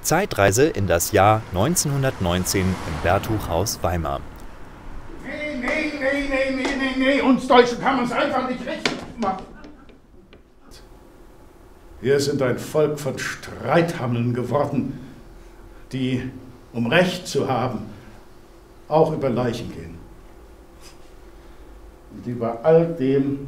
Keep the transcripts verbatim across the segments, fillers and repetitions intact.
Zeitreise in das Jahr neunzehnhundertneunzehn im Bertuchhaus Weimar. Nee, nee, nee, nee, nee, nee, nee, uns Deutschen kann man es einfach nicht recht machen. Wir sind ein Volk von Streithammeln geworden, die, um Recht zu haben, auch über Leichen gehen. Und über all dem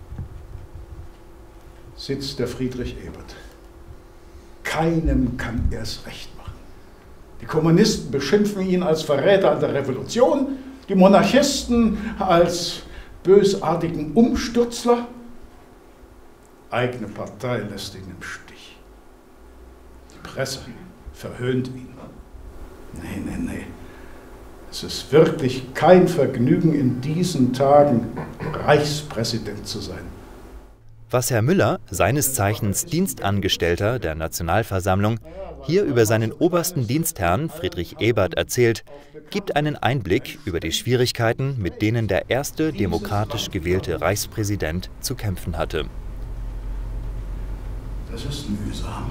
sitzt der Friedrich Ebert. Keinem kann er es recht machen. Die Kommunisten beschimpfen ihn als Verräter an der Revolution, die Monarchisten als bösartigen Umstürzler. Eigene Partei lässt ihn im Stich. Die Presse verhöhnt ihn. Nee, nee, nee. Es ist wirklich kein Vergnügen, in diesen Tagen Reichspräsident zu sein. Was Herr Müller, seines Zeichens Dienstangestellter der Nationalversammlung, hier über seinen obersten Dienstherrn Friedrich Ebert erzählt, gibt einen Einblick über die Schwierigkeiten, mit denen der erste demokratisch gewählte Reichspräsident zu kämpfen hatte. Das ist mühsam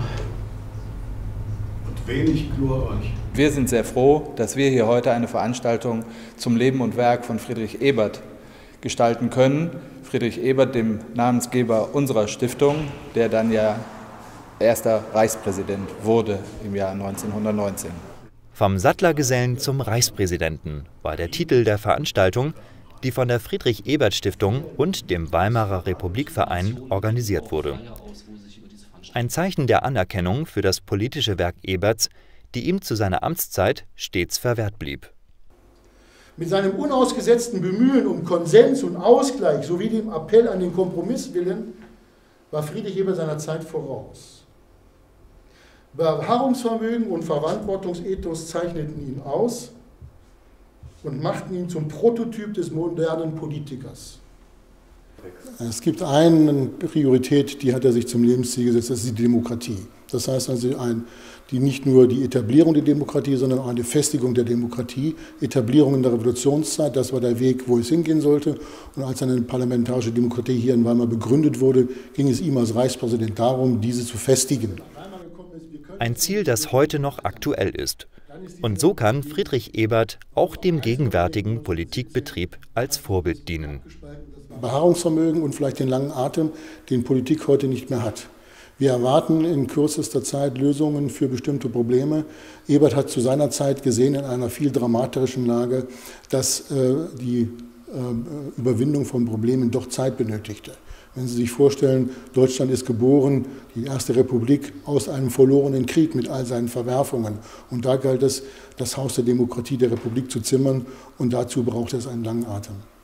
und wenig glorreich. Wir sind sehr froh, dass wir hier heute eine Veranstaltung zum Leben und Werk von Friedrich Ebert gestalten können. Friedrich Ebert, dem Namensgeber unserer Stiftung, der dann ja erster Reichspräsident wurde im Jahr neunzehnhundertneunzehn. Vom Sattlergesellen zum Reichspräsidenten war der Titel der Veranstaltung, die von der Friedrich-Ebert-Stiftung und dem Weimarer Republikverein organisiert wurde. Ein Zeichen der Anerkennung für das politische Werk Eberts, die ihm zu seiner Amtszeit stets verwehrt blieb. Mit seinem unausgesetzten Bemühen um Konsens und Ausgleich sowie dem Appell an den Kompromisswillen war Friedrich Ebert seiner Zeit voraus. Beharrungsvermögen und Verantwortungsethos zeichneten ihn aus und machten ihn zum Prototyp des modernen Politikers. Es gibt eine Priorität, die hat er sich zum Lebensziel gesetzt, das ist die Demokratie. Das heißt also, ein, die nicht nur die Etablierung der Demokratie, sondern auch eine Festigung der Demokratie, Etablierung in der Revolutionszeit, das war der Weg, wo es hingehen sollte. Und als eine parlamentarische Demokratie hier in Weimar begründet wurde, ging es ihm als Reichspräsident darum, diese zu festigen. Ein Ziel, das heute noch aktuell ist. Und so kann Friedrich Ebert auch dem gegenwärtigen Politikbetrieb als Vorbild dienen. Beharrungsvermögen und vielleicht den langen Atem, den Politik heute nicht mehr hat. Wir erwarten in kürzester Zeit Lösungen für bestimmte Probleme. Ebert hat zu seiner Zeit gesehen, in einer viel dramatischen Lage, dass äh, die äh, Überwindung von Problemen doch Zeit benötigte. Wenn Sie sich vorstellen, Deutschland ist geboren, die erste Republik, aus einem verlorenen Krieg mit all seinen Verwerfungen. Und da galt es, das Haus der Demokratie der Republik zu zimmern, und dazu braucht es einen langen Atem.